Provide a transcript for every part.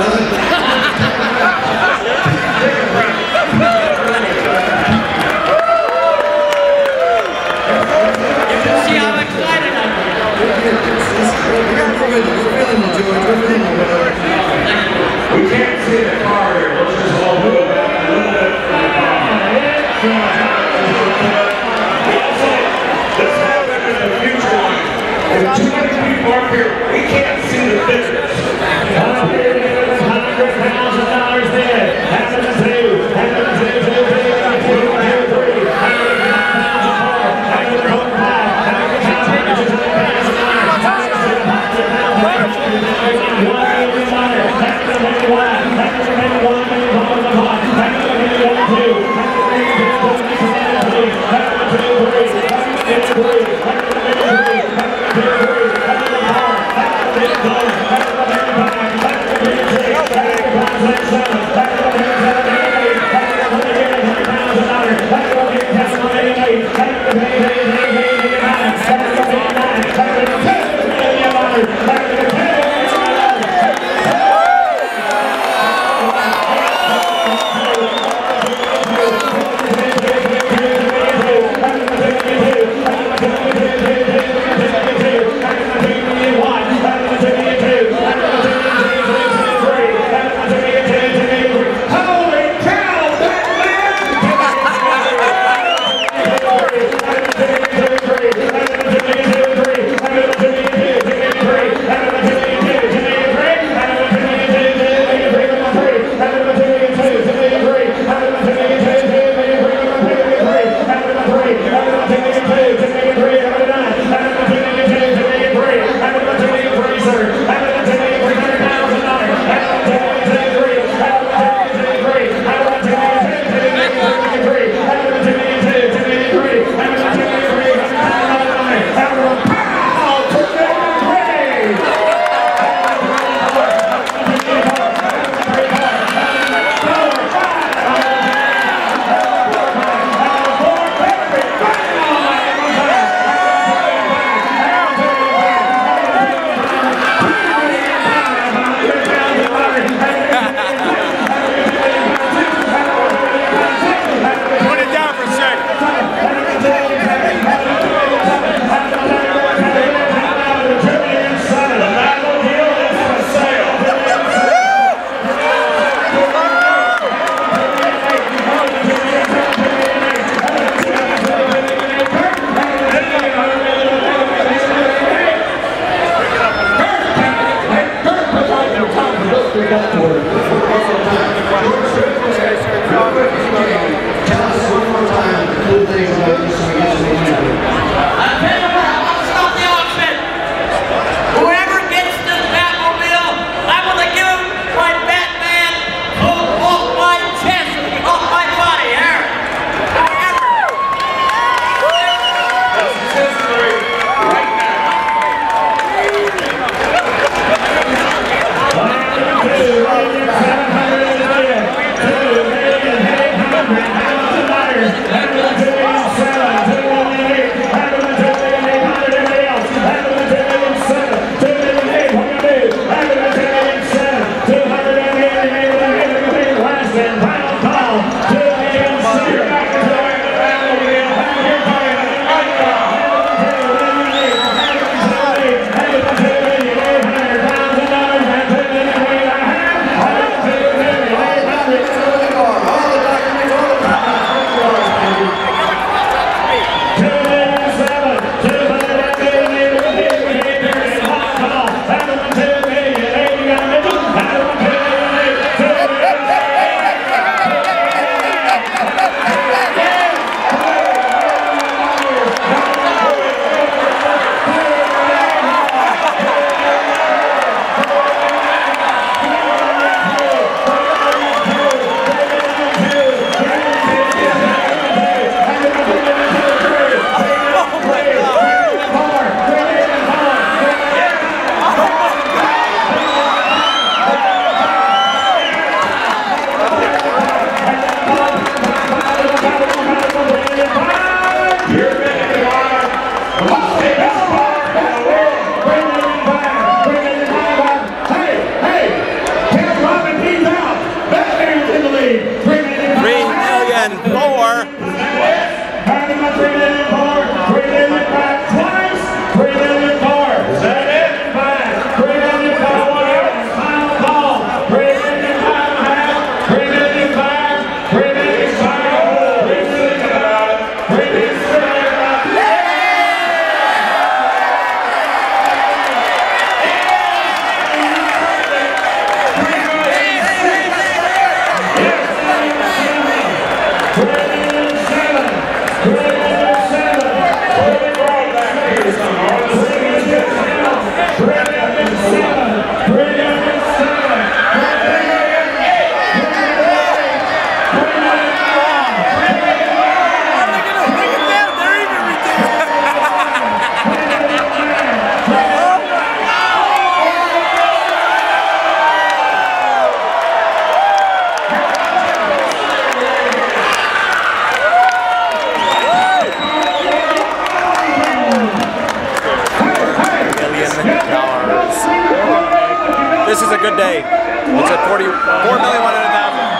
We can't see the car here. Let's just all move it back a little bit from the bottom. Also, this happened in the future line. If too many people are here, we can't see the figures. $100,000 there. Happens to It's a good day. It's at 4,100,000.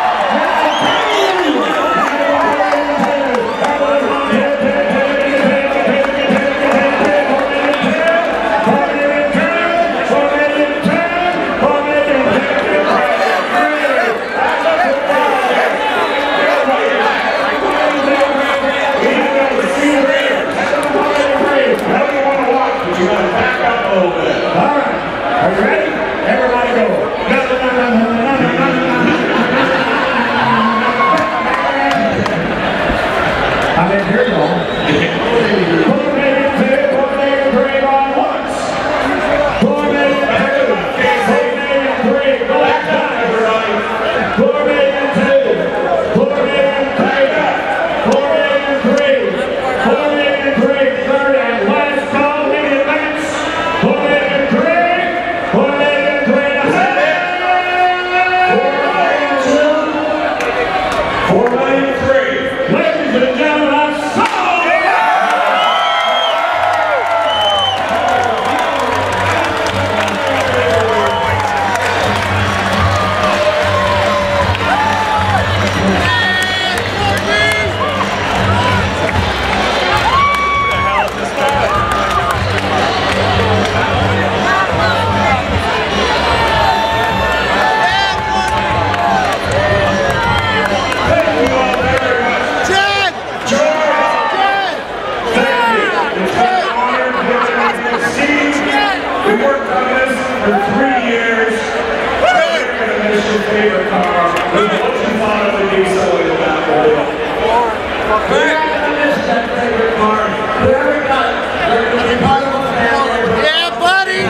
Favorite car. What you thought of the diesel in the Batmobile? We're not going to miss that favorite car. Whoever got it, they're going to be part of the family. Yeah, buddy!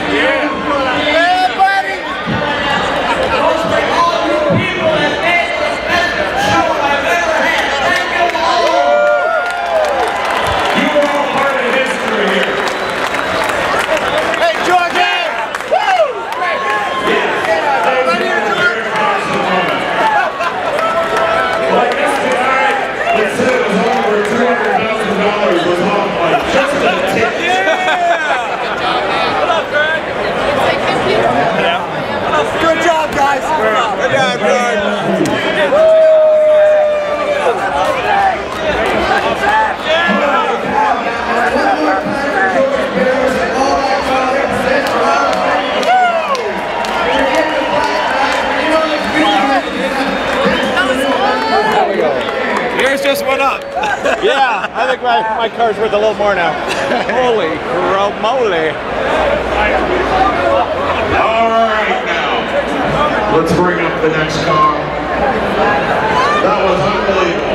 Yeah, buddy! Those are all you people that made this best show I've ever had. Thank you all! You were all part of history here. Hey, George! Woo! Good job, guys. Good job, George. Yours just went up. Yeah, I think my car's worth a little more now. Holy moly. Alright now, let's bring up the next car. That was unbelievable.